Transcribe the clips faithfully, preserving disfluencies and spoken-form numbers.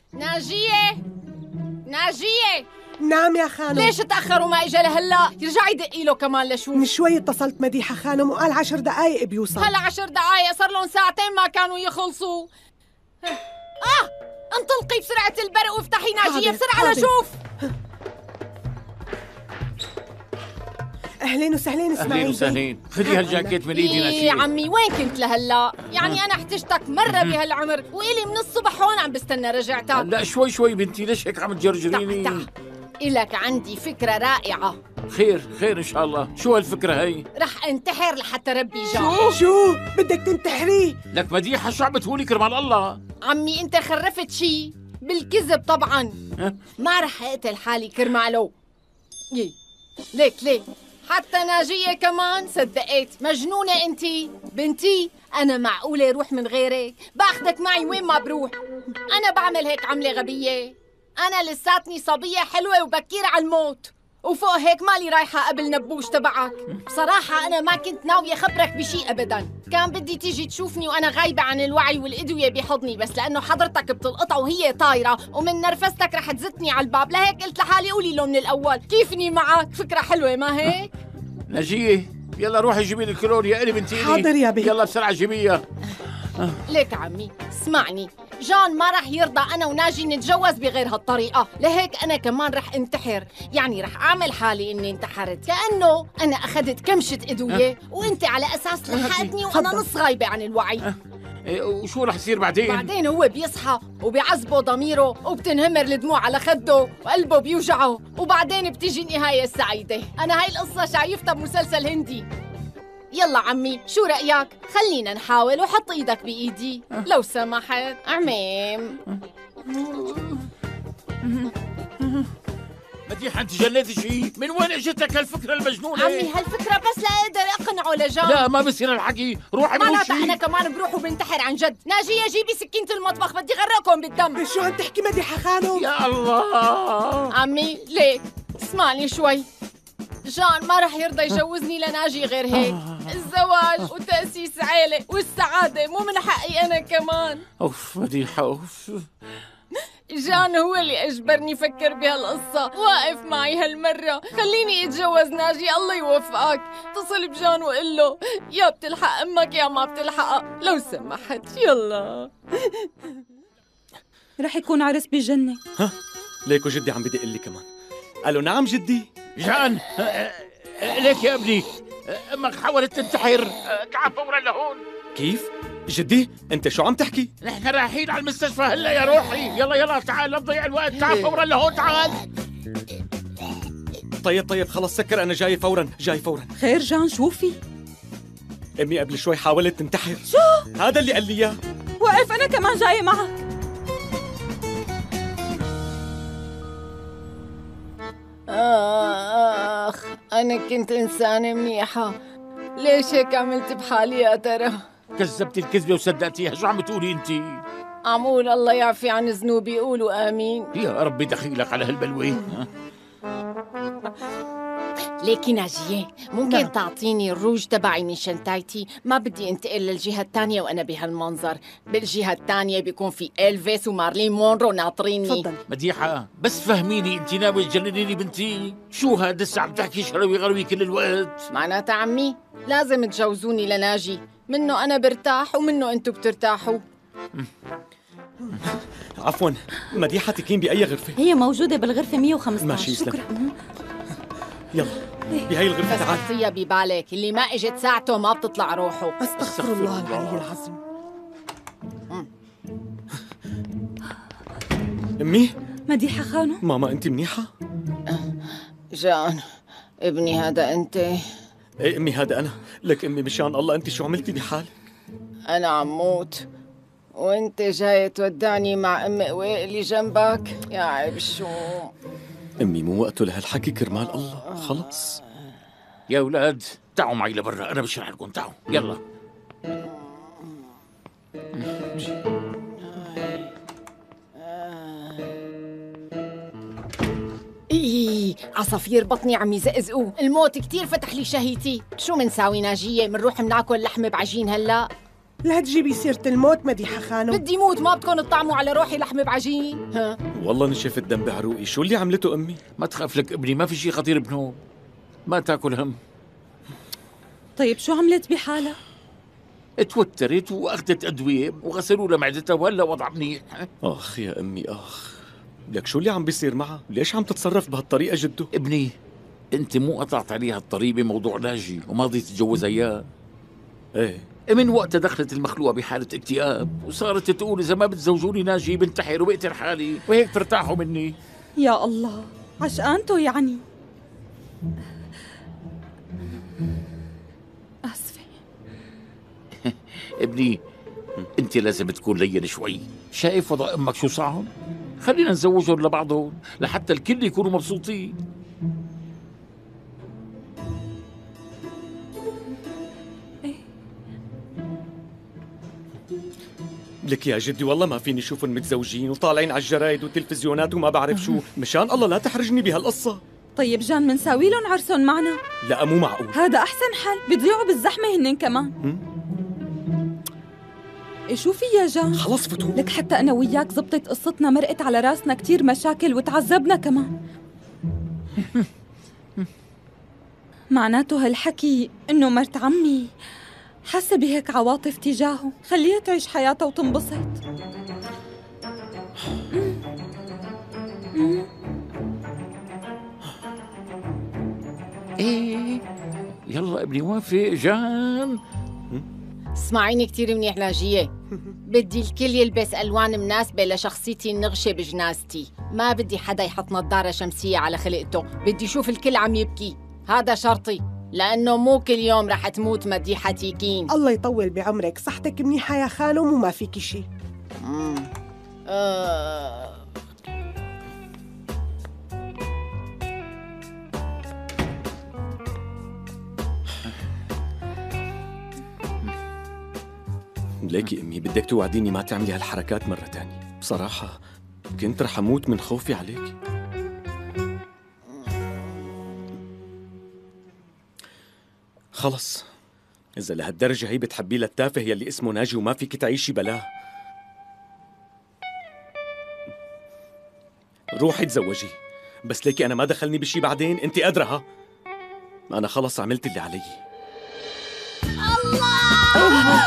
ناجية ناجية، نعم يا خانم. ليش تأخروا ما إجا لهلا؟ يرجعي دقي له كمان لشوف. من شوي اتصلت مديحة خانم وقال عشر دقايق بيوصل. هلا عشر دقايق؟ صار لهم ساعتين ما كانوا يخلصوا. آه انطلقي بسرعة البرق وافتحي ناجية بسرعة لشوف. أهلين وسهلين اسماعيل. أهلين وسهلين، خذي هالجاكيت من إيدي ناجية. يا عمي وين كنت لهلا؟ يعني أنا احتجتك مرة بهالعمر وإلي من الصبح هون عم بستنى رجعتك. لا شوي شوي بنتي، ليش هيك عم تجرجريني؟ تعال إلك عندي فكرة رائعة. خير خير إن شاء الله. شو هالفكرة هي؟ رح انتحر لحتى ربي جا. شو؟ شو؟ بدك تنتحريه؟ لك مديحة شو عم بتقولي كرمال الله؟ عمي أنت خرفت شي؟ بالكذب طبعا. أه؟ ما رح أقتل حالي كرماله. يي ليك ليك حتى ناجية كمان صدقت. مجنونة انتي بنتي. أنا معقولة روح من غيرك؟ باخدك معي وين ما بروح. أنا بعمل هيك عملة غبية؟ أنا لساتني صبية حلوة وبكيرة على الموت، وفوق هيك مالي رايحة قبل نبوش تبعك. بصراحة أنا ما كنت ناوية خبرك بشي أبداً. كان بدي تيجي تشوفني وأنا غايبة عن الوعي والأدوية بحضني، بس لأنه حضرتك بتلقطها وهي طايرة ومن نرفزتك رح تزتني على الباب، لهيك قلت لحالي قولي له من الأول. كيفني معك؟ فكرة حلوة ما هيك؟ ناجية يلا روحي جيبي لي الكلور يا قلي بنتي. حاضر يا بي. يلا بسرعة جيبيها. ليك عمي اسمعني، جان ما رح يرضى أنا وناجي نتجوز بغير هالطريقة، لهيك أنا كمان رح انتحر. يعني رح أعمل حالي إني انتحرت كأنه أنا أخذت كمشة أدوية وإنت على أساس لحقتني وأنا نص غايبة عن الوعي. إيه وشو رح يصير بعدين؟ بعدين هو بيصحى وبيعذبه ضميره وبتنهمر الدموع على خده وقلبه بيوجعه، وبعدين بتيجي النهاية السعيدة. أنا هاي القصة شايفتها بمسلسل هندي. يلا عمي شو رأيك؟ خلينا نحاول وحط ايدك بإيدي لو سمحت. عميم مديحة انت جنيتي شيء؟ من وين اجتك هالفكرة المجنونة؟ عمي هالفكرة بس لا اقدر اقنعه لجان. لا ما بصير الحكي، روحي معناتها بروحي. انا كمان بروح وبنتحر عن جد. ناجية جيبي سكينة المطبخ بدي غرقكم بالدم. شو عم تحكي مديحة خانم؟ يا الله عمي ليك اسمعني شوي. جان ما رح يرضى يجوزني لناجي غير هيك. الزواج وتأسيس عيلة والسعادة مو من حقي أنا كمان. اوف مديحة اوف. جان هو اللي أجبرني فكر بهالقصة، واقف معي هالمرة. خليني أتجوز ناجي الله يوفقك. اتصل بجان وقل له يا بتلحق أمك يا ما بتلحقها لو سمحت. يلا رح يكون عرس بجنة. ها ليكو جدي عم بدق لي كمان. قالوا نعم جدي. جان ليك يا ابني امك حاولت تنتحر، تعال فورا لهون. كيف؟ جدي انت شو عم تحكي؟ نحن رايحين على المستشفى هلا يا روحي. يلا يلا تعال لا تضيع الوقت، تعال فورا لهون تعال. طيب طيب خلص سكر، انا جاي فورا جاي فورا. خير جان شو في؟ امي قبل شوي حاولت تنتحر. شو؟ هذا اللي قال لي اياه. وقف انا كمان جاي معك. آخ أنا كنت إنسانة منيحة، ليش هيك عملت بحالي يا ترى؟ كذبتي الكذبة وصدقتيها. شو عم بتقولي انت؟ عمول الله يعفي عن ذنوبي، قولوا آمين. يا ربي دخيلك على هالبلوة. ليكي ناجية ممكن نعم. تعطيني الروج تبعي من شنطايتي؟ ما بدي انتقل للجهة الثانية وأنا بهالمنظر. بالجهة الثانية بيكون في إلفيس ومارلين مونرو ناطريني. تفضل. مديحة بس فهميني، انت ناوي تجننيني بنتي؟ شو هاد لسه عم تحكي شروي غروي كل الوقت؟ معناتها عمي لازم تجوزوني لناجي، منه أنا برتاح ومنه أنتو بترتاحوا. عفوا مديحة تكين بأي غرفة؟ هي موجودة بالغرفة مية وخمسة عشر. ماشي يسلم. شكرا. يلا بهي الغرفة بس تعال. حطيها ببالك اللي ما اجت ساعته ما بتطلع روحه. استغفر الله العلي العظيم. امي مديحة خانم. ماما انت منيحة؟ جان ابني هذا أنت؟ ايه امي هذا انا. لك امي مشان الله انت شو عملتي بحالك؟ أنا عم موت وأنت جاي تودعني مع أم قوي اللي جنبك؟ يا عيب الشوم. امي مو وقته لهالحكي كرمال الله. خلص يا أولاد تعوا معي لبرا، أنا بشرح لكم. تعوا يلا. إيه عصافير بطني عم يزقزقوا، الموت كتير فتح لي شهيتي. شو منساوي ناجية؟ منروح مناكل لحمة بعجين هلا؟ لا تجيبي سيرة الموت مديحة خانم. بدي موت، ما بدكم تطعموا على روحي لحم بعجين؟ ها والله نشف الدم بعروقي. شو اللي عملته أمي؟ ما تخاف لك ابني، ما في شيء خطير بنوم، ما تاكل هم. طيب شو عملت بحالها؟ توترت واخذت ادويه وغسلوا لها معدتها وهلا وضع منيح. اخ يا امي اخ، لك شو اللي عم بيصير معها؟ ليش عم تتصرف بهالطريقه جدو؟ ابني انت مو قطعت عليها الطريق بموضوع ناجي وماضي تتجوزها اياه؟ ايه من وقتها دخلت المخلوقه بحاله اكتئاب وصارت تقول اذا ما بتزوجوني ناجي بنتحر وبقتل حالي وهيك ترتاحوا مني. يا الله، عشقانته يعني. اسفه ابني انت لازم تكون لين شوي. شايف وضع امك شو صعب؟ خلينا نزوجهم لبعضهم لحتى الكل يكونوا مبسوطين. لك يا جدي والله ما فيني اشوفهم متزوجين وطالعين على الجرايد والتلفزيونات وما بعرف شو. مشان الله لا تحرجني بهالقصه. طيب جان، منساوي لهم عرسهم معنا؟ لا مو معقول. هذا احسن حل، بيضيعوا بالزحمه هنن كمان. إيه شو في يا جان؟ خلص فتون. لك حتى انا وياك زبطت قصتنا، مرقت على راسنا كتير مشاكل وتعذبنا كمان. معناته هالحكي انه مرت عمي حاسه بهيك عواطف تجاهه، خليها تعيش حياتها وتنبسط. ايه يلا ابني وافق جان. اسمعيني كتير منيح ناجية، بدي الكل يلبس ألوان مناسبة لشخصيتي النغشة بجنازتي. ما بدي حدا يحط نظارة شمسية على خلقته، بدي شوف الكل عم يبكي، هذا شرطي، لأنه مو كل يوم رح تموت مديحة تيكين. الله يطول بعمرك، صحتك منيحة يا خانم وما فيكي شي. آه. ليكي امي بدك توعديني ما تعملي هالحركات مره تانية. بصراحه كنت رح اموت من خوفي عليك. خلص اذا لهالدرجه هي بتحبيه للتافه يلي اسمه ناجي وما فيك تعيشي بلاه، روحي تزوجي. بس ليكي انا ما دخلني بشي بعدين، انت قادره. ها انا خلص عملت اللي علي. الله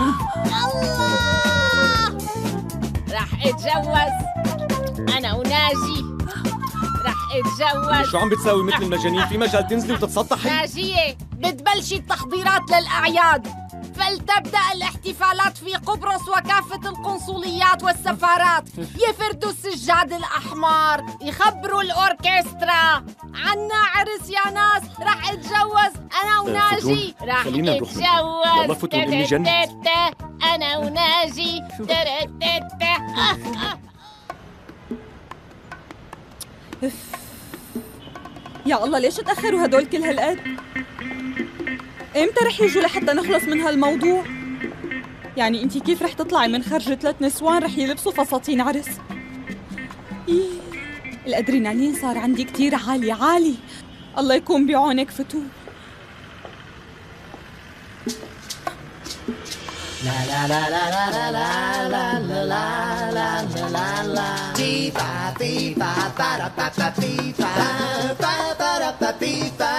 رح اتجوز انا وناجي، رح اتجوز. شو عم بتساوي مثل المجانين؟ في مجال تنزلي وتتسطحي؟ ناجية بتبلشي التحضيرات للأعياد، فلتبدأ الاحتفالات في قبرص وكافة القنصليات والسفارات، يفردوا السجاد الأحمر، يخبروا الأوركسترا عنا عرس يا ناس. رح اتجوز أنا وناجي، رح اتجوز. يلا فتون إني جنت. أنا وناجي. يا الله ليش تأخروا هدول كل هالقد؟ امتى رح يجوا لحتى نخلص من هالموضوع؟ يعني انتي كيف رح تطلعي من خرج ثلاث نسوان رح يلبسوا فساتين عرس؟ إيه الأدرينالين صار عندي كتير عالي عالي. الله يكون بعونك فتون. La la la la la la la la la la la la la Pipa pipa para pa pa pipa pa para pa pipa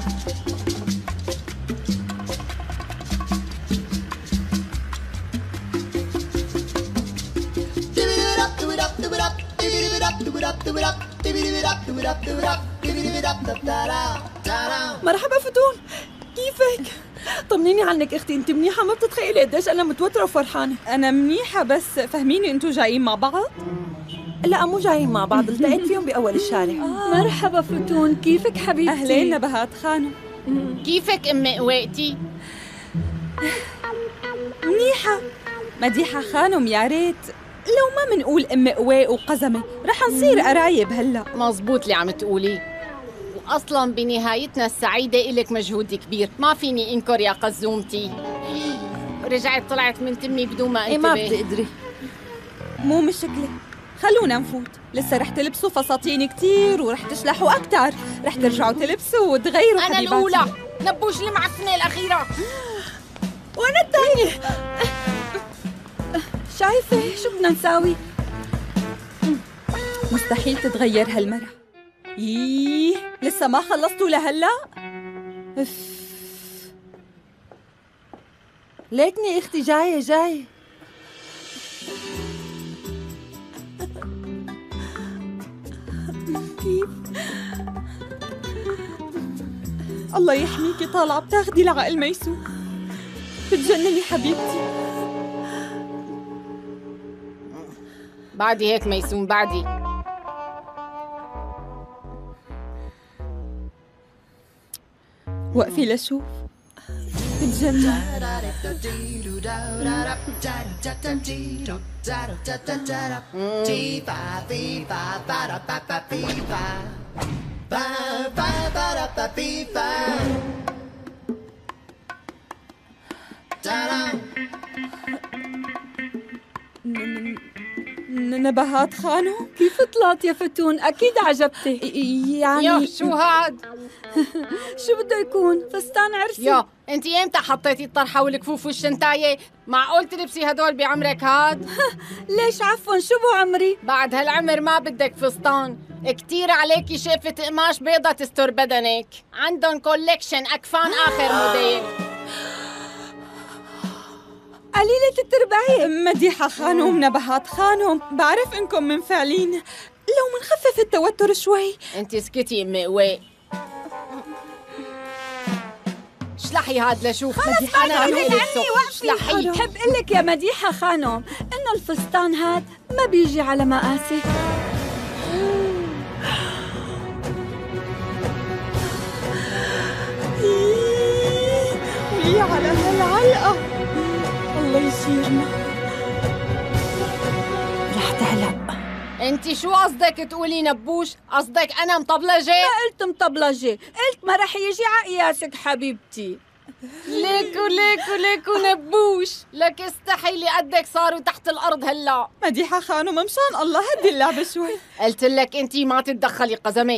Do it up do it up do it up do it up do it up do it up do it up do it up do it up do it up da da. مرحبا فتون، كيفك؟ طمنيني عنك اختي، انت منيحه؟ ما بتتخيلي قديش انا متوتره وفرحانه. انا منيحه بس فهميني، انتوا جايين مع بعض؟ لا مو جايين مع بعض، التقيت فيهم باول الشارع. آه. مرحبا فتون، كيفك حبيبتي؟ اهلين نبهات خانم. كيفك أمي قويتي؟ منيحه مديحه خانم. يا ريت لو ما منقول ام قوي وقزمه، رح نصير قرايب هلا. مزبوط اللي عم تقولي، أصلاً بنهايتنا السعيدة إلك مجهود كبير، ما فيني إنكر يا قزومتي. رجعت طلعت من تمي بدون ما انتبه. إيه ما بتقدري. مو مشكلة، خلونا نفوت. لسه رح تلبسوا فساتين كتير ورح تشلحوا أكتر، رح ترجعوا تلبسوا وتغيروا. أنا حبيباتي. الأولى، نبوش المعفنة الأخيرة. وأنا الثانية. شايفة شو بدنا نساوي؟ مستحيل تتغير هالمرة. ييه لسه ما خلصتوا لهلا؟ اف. ليكني اختي جاية جاية. كيف؟ الله يحميكي طالعة بتاخدي العقل ميسو. بتجنني حبيبتي. بعدي هيك ميسون بعدي. وقفي لشوف. بتجنن. نبهات خانم؟ كيف طلعت يا فتون؟ أكيد عجبتك. يعني يا شو هاد؟ شو بده يكون؟ فستان عرسي؟ يا انتي امتى حطيتي الطرحة والكفوف والشنتاية؟ معقول تلبسي هدول بعمرك هاد؟ ليش عفوا شو بعمري؟ بعد هالعمر ما بدك فستان، كتير عليكي شافة قماش بيضة تستر بدنك. عندن كوليكشن أكفان آخر موديل. قليلة الترباية. مديحة خانم، نبهات خانم، بعرف انكم منفعلين، لو منخفف التوتر شوي. انتي اسكتي امي قوي. اشلحي هاد لشوف. خلص انا قولي رح عني البسه. وقفي. اشلحي. بحب قلك يا مديحة خانم إنه الفستان هاد ما بيجي على مقاسي. ويا على هالعلقة. الله يشيرنا. رح تعلق. انتي شو قصدك تقولي نبوش؟ قصدك انا مطبلجة؟ ما قلت مطبلجة، قلت ما رح يجي عقياسك حبيبتي. ليكو ليكو ليكو نبوش، لك استحيلي قدك صاروا تحت الأرض هلا. مديحة خانم مشان الله هدي اللعبة شوي. قلت لك انتي ما تتدخلي قزمة.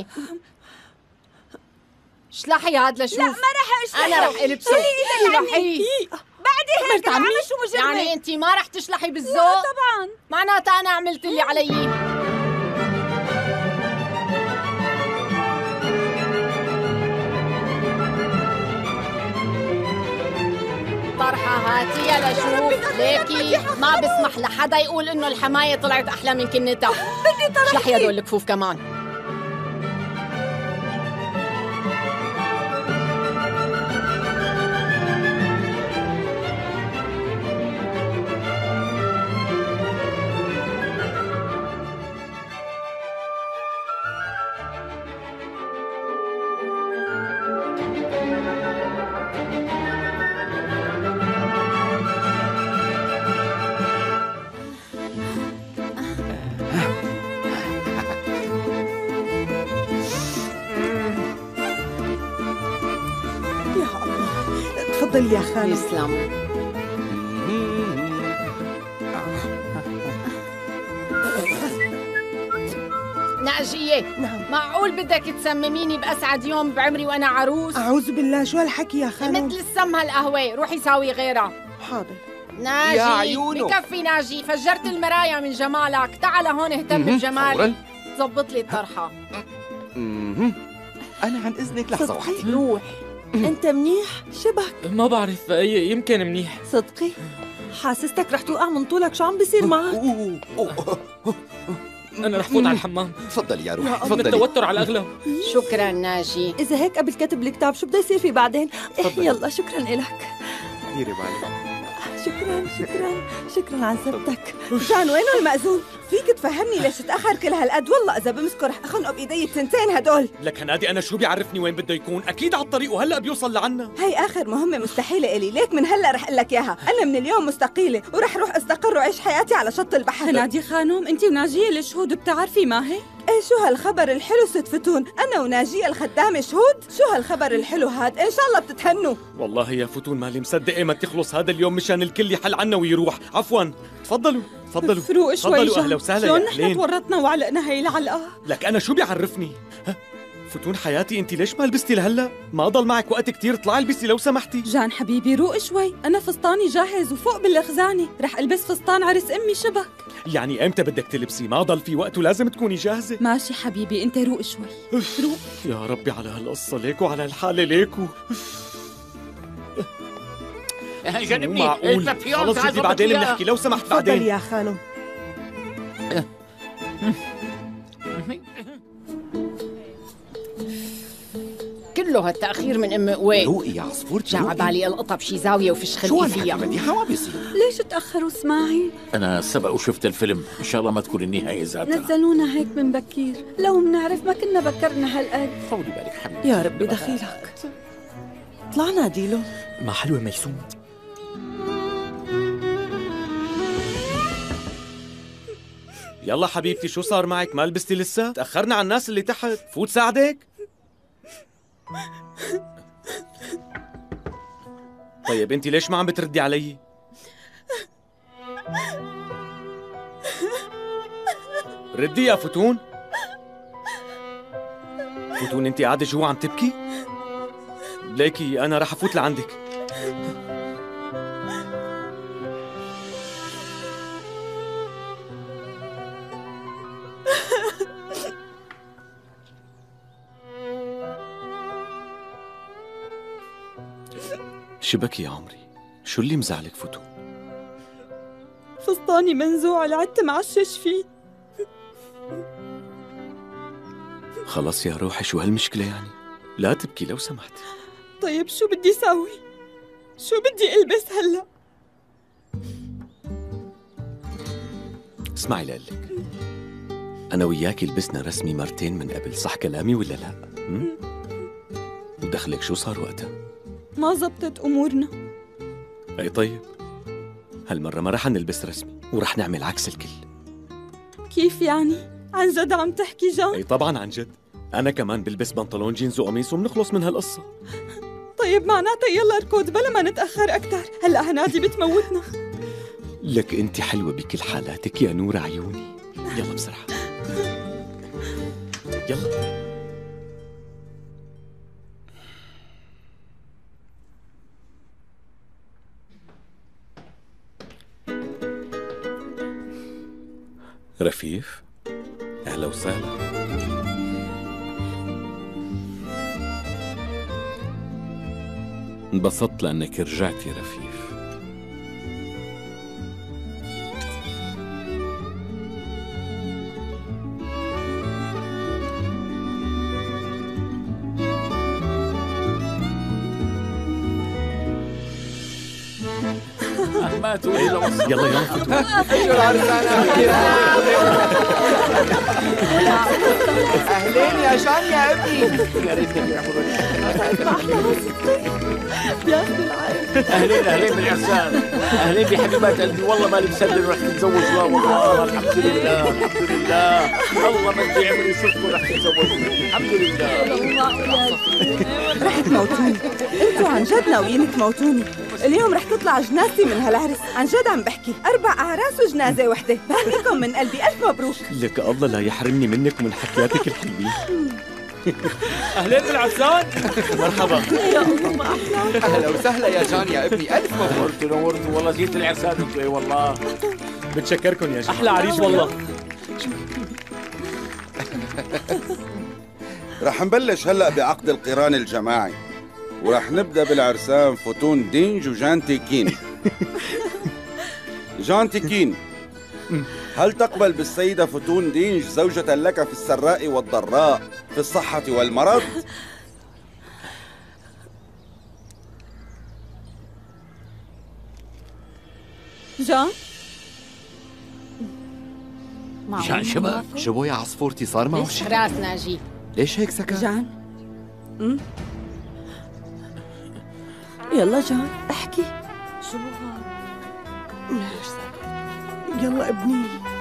اشلحي هاد لشوف. لا ما رح اشلحه. انا رح البسه. اشلحي. بعدي هيك عمي؟ عامل شو مجرمة. يعني انتي ما رح تشلحي بالذوق؟ لا طبعا. معناتها انا عملت اللي علي. طرحة هاتيها لشوف. ليكي ما بسمح لحدا يقول انه الحماية طلعت احلى من كنتها. بدي طرحتي. اشلحي هدول الكفوف كمان. تفضلي يا خالد. يسلم. ناجية. نعم. معقول بدك تسمميني بأسعد يوم بعمري وأنا عروس؟ أعوذ بالله، شو هالحكي يا خالد؟ مثل السم هالقهوة، روحي ساوي غيرها. حاضر. ناجي يا عيونه. بكفي ناجي، فجرت المرايا من جمالك. تعال هون اهتم بجمالي. زبط لي الطرحة. مهم. أنا عن إذنك لحظة صدقي واحدة. روح. أنت منيح شبك. ما بعرف، يمكن منيح. صدقي حاسستك رح توقع من طولك. شو عم بيصير معك؟ أوه، أوه. أنا رح فوت على الحمام تفضلي يا روح، من تفضلي. التوتر على الأغلب. شكرا ناجي. إذا هيك قبل كتب الكتاب شو بده يصير فيه بعدين؟ إيه يلا شكرا إلك. ديري بالك. شكرا شكرا شكرا على زبطك. جان وينه المأذون؟ فيك تفهمني ليش تأخر كل هالقد؟ والله إذا بمسكه رح أخنقه بإيدي التنتين هدول. لك هنادي أنا شو بيعرفني وين بده يكون؟ أكيد على الطريق وهلأ بيوصل لعنا. هي آخر مهمة مستحيلة إلي، ليك من هلأ رح أقول لك إياها. أنا من اليوم مستقيلة ورح أروح أستقر وأعيش حياتي على شط البحر. نادي خانم أنت وناجية الشهود بتعرفي ما هي؟ إيه شو هالخبر الحلو ست فتون؟ أنا وناجية الخدامة شهود؟ شو هالخبر الحلو هاد؟ إن شاء الله بتتهنوا. والله يا فتون مالي مصدقة ما تخلص هذا اليوم مشان الكل يحل عنا ويروح. عفوا تفضلوا تفضلوا فروق شوي. تفضلوا. أهلا وسهلا شلون يا نحن أهلين. تورطنا وعلقنا هي العلقة؟ لك أنا شو بيعرفني؟ ها؟ فتون حياتي، انت ليش ما لبستي لهلا؟ ما ضل معك وقت كتير، اطلعي البسي لو سمحتي. جان حبيبي روق شوي، أنا فستاني جاهز وفوق بالخزانة، رح ألبس فستان عرس أمي شبك. يعني امتى بدك تلبسي؟ ما ضل في وقت ولازم تكوني جاهزة. ماشي حبيبي، أنت روق شوي روق. يا ربي على هالقصة، ليكو على الحالة ليكو. جنبني مو معقول. خلص جدي بعدين بنحكي لو سمحت. تفضل بعدين يا خانم. كله هالتأخير من أم قوي. روقي يا عصفورتي، جا روقي. عبالي القطة بشي زاوية وفش شو خلقي هالحكي فيها. بديحة؟ ما بيصير. ليش تأخروا اسماعيل؟ أنا سبق وشفت الفيلم، إن شاء الله ما تكون النهاية ذاتها. نزلونا هيك من بكير، لو منعرف ما كنا بكرنا هالقد. طولي بالك حبيبي. يا ربي دخيلك. طلع ناديله. ما حلوة ميسون. يلا حبيبتي، شو صار معك؟ ما لبستي لسه؟ تأخرنا على الناس اللي تحت، فوت ساعدك؟ طيب انت ليش ما عم بتردي علي؟ ردي يا فتون. فتون انت قاعدة جوا عم تبكي؟ ليكي انا رح افوت لعندك. شبكي يا عمري؟ شو اللي مزعلك فتون؟ فستاني منزوع، لعدت معشش فيه. خلص يا روحي، شو هالمشكلة يعني؟ لا تبكي لو سمحت. طيب شو بدي ساوي؟ شو بدي ألبس هلأ؟ اسمعي لقلك، أنا وياكي لبسنا رسمي مرتين من قبل، صح كلامي ولا لا؟ م? ودخلك شو صار وقتها؟ ما زبطت أمورنا. أي طيب، هالمرة ما رح نلبس رسمي ورح نعمل عكس الكل. كيف يعني؟ عن جد عم تحكي جان؟ أي طبعا عن جد. أنا كمان بلبس بنطلون جينز وقميص وبنخلص من هالقصة. طيب معناتها يلا اركض بلا ما نتأخر أكتر، هلأ هنادي بتموتنا. لك أنت حلوة بكل حالاتك يا نور عيوني. يلا بسرعة يلا. رفيف، أهلا وسهلا. انبسطت لأنك رجعتي رفيف. ما تقولي له. يلا يلا فتون. اهلين يا جان يا ابني. يا ريتهم يعملوا بياخذوا العين. اهلين اهلين بالعرسان، اهلين بحبيبات قلبي. والله مالي مصدق رح تتزوج. لا والله الحمد لله الحمد لله. الله ما بدي عمري شفتكم رح تتزوجوا. الحمد لله. رح تموتوني، انتوا عن جد ناويين تموتوني. اليوم رح تطلع جنازتي من هالعرس، عن جد عم بحكي، أربع أعراس وجنازة وحدة. بهنيكم من قلبي، ألف مبروك. لك الله لا يحرمني منك ومن حكياتك الحلوين. أهلين بالعرسان. مرحبا. يا الله ما أحلى. اهلا وسهلا يا جان يا ابني، الف مبروك. نورتوا نورتوا والله، زيت العرسان انتوا. اي والله بتشكركم يا جماعة. أحلى عريس والله. رح نبلش هلأ بعقد القران الجماعي، ورح نبدأ بالعرسان فتون دينج وجان تيكين. جان تيكين، هل تقبل بالسيدة فتون دينج زوجة لك في السراء والضراء، في الصحة والمرض؟ جان جان شباب. شبو يا عصفورتي صار معه ليش شيء؟ راس ناجي؟ ليش هيك سكت؟ جان أم؟ يلا جان احكي. شو هاد؟ يلا ابني.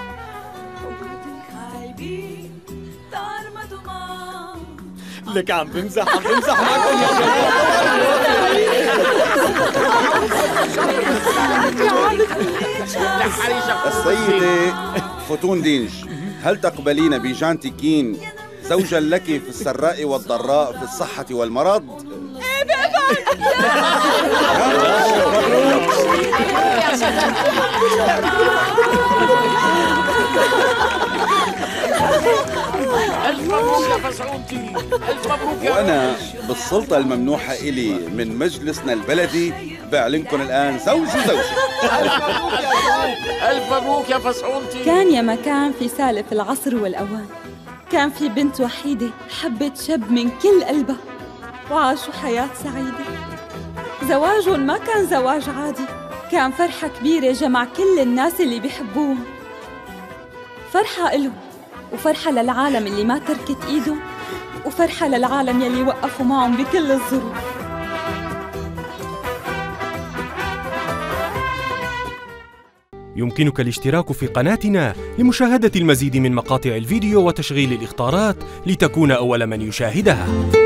لك عم بمزح عم بمزح معكم يا السيدة فتون دينج، هل تقبلين بجان تيكين زوجا لك في السراء والضراء في الصحة والمرض. ايه بقبل. ألف مبروك يا فسعونتي، ألف مبروك يا وأنا بالسلطة الممنوحة إلي من مجلسنا البلدي بعلنكم الآن زوج وزوجة. ألف مبروك يا فسعونتي. كان يا مكان في سالف العصر والأوان، كان في بنت وحيدة حبت شاب من كل قلبها وعاشوا حياة سعيدة. زواجهم ما كان زواج عادي، كان فرحة كبيرة جمع كل الناس اللي بيحبوهم. فرحة إلهم وفرحة للعالم اللي ما تركت إيدهم، وفرحة للعالم يلي وقفوا معهم بكل الظروف. يمكنك الاشتراك في قناتنا لمشاهدة المزيد من مقاطع الفيديو وتشغيل الإخطارات لتكون أول من يشاهدها.